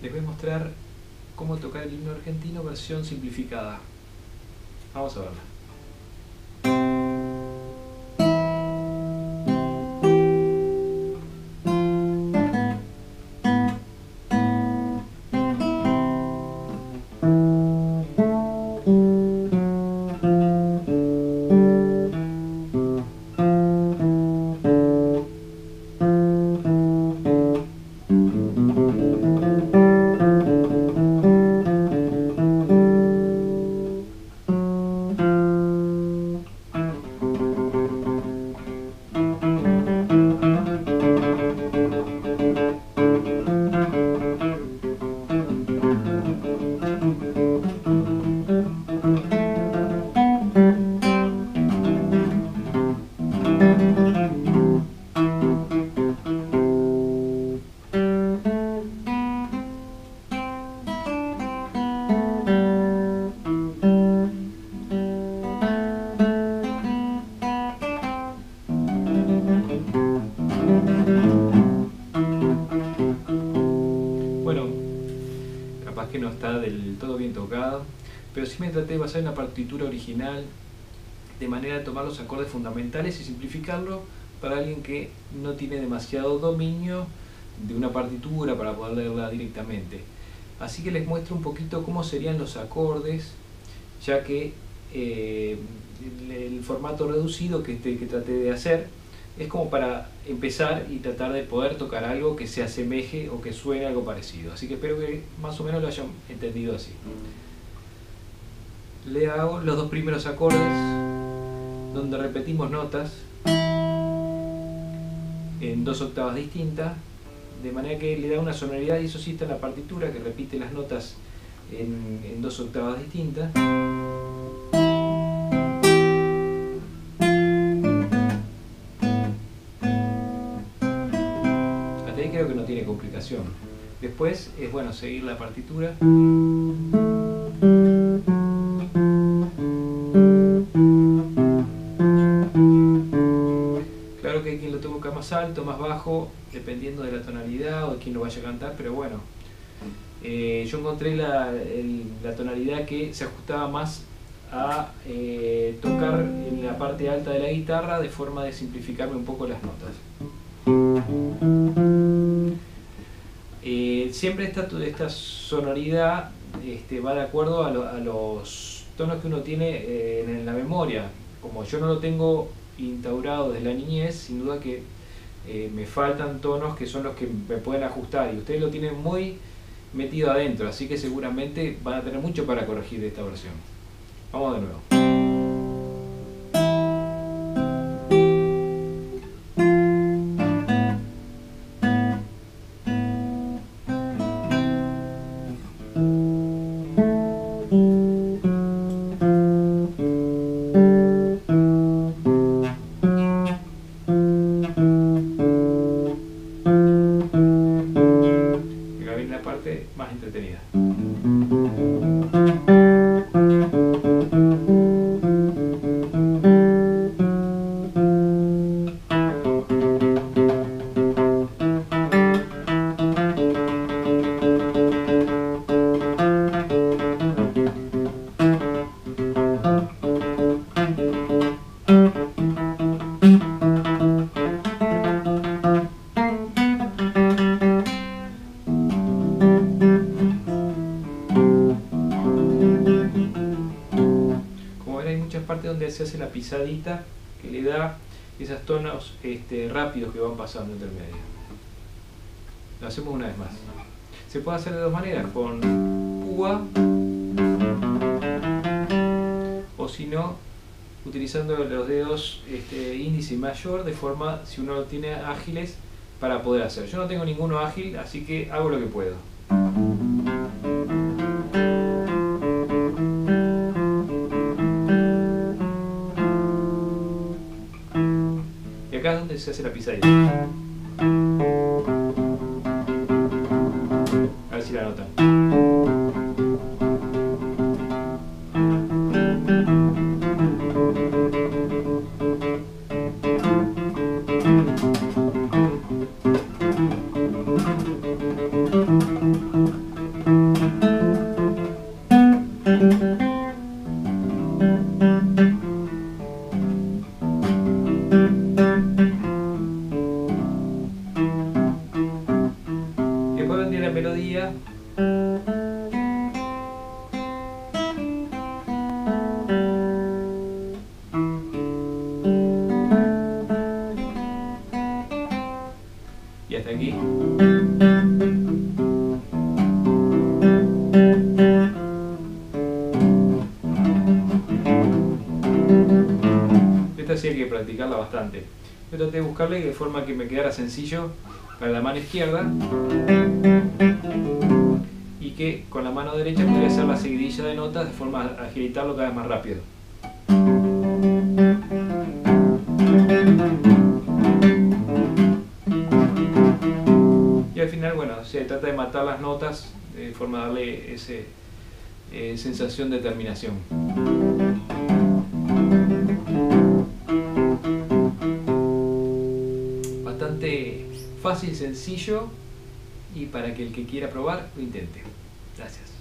les voy a mostrar cómo tocar el himno argentino versión simplificada. Vamos a verla. Bueno, capaz que no está del todo bien tocado, pero sí me traté de basar en la partitura original, de manera de tomar los acordes fundamentales y simplificarlo para alguien que no tiene demasiado dominio de una partitura para poder leerla directamente. Así que les muestro un poquito cómo serían los acordes, ya que el formato reducido que traté de hacer es como para empezar y tratar de poder tocar algo que se asemeje o que suene algo parecido. Así que espero que más o menos lo hayan entendido así. Le hago los dos primeros acordes, donde repetimos notas en 2 octavas distintas, de manera que le da una sonoridad, y eso sí está en la partitura, que repite las notas en 2 octavas distintas. Hasta ahí creo que no tiene complicación. Después es bueno seguir la partitura. Claro que hay quien lo toca más alto, más bajo, dependiendo de la tonalidad o de quién lo vaya a cantar, pero bueno, yo encontré la tonalidad que se ajustaba más a tocar en la parte alta de la guitarra, de forma de simplificarme un poco las notas. Siempre esta sonoridad va de acuerdo a los tonos que uno tiene en la memoria. Como yo no lo tengo instaurado desde la niñez, sin duda que me faltan tonos que son los que me pueden ajustar, y ustedes lo tienen muy metido adentro, así que seguramente van a tener mucho para corregir de esta versión. Vamos de nuevo. Más entretenida. Parte donde se hace la pisadita que le da esos tonos rápidos que van pasando entre medio. Lo hacemos una vez más. Se puede hacer de dos maneras, con púa, o si no, utilizando los dedos índice y mayor, de forma, si uno lo tiene ágiles, para poder hacer. Yo no tengo ninguno ágil, así que hago lo que puedo. Acá es donde se hace la pisadita. A ver si la notan. después vendría la melodía. Y hasta aquí. Esta sí hay que practicarla bastante. Yo traté de buscarle de forma que me quedara sencillo para la mano izquierda y que con la mano derecha pudiera hacer la seguidilla de notas de forma a agilitarlo cada vez más rápido. Y al final, bueno, se trata de matar las notas de forma a darle esa sensación de terminación. Bastante fácil, sencillo, y para que el que quiera probar lo intente. Gracias.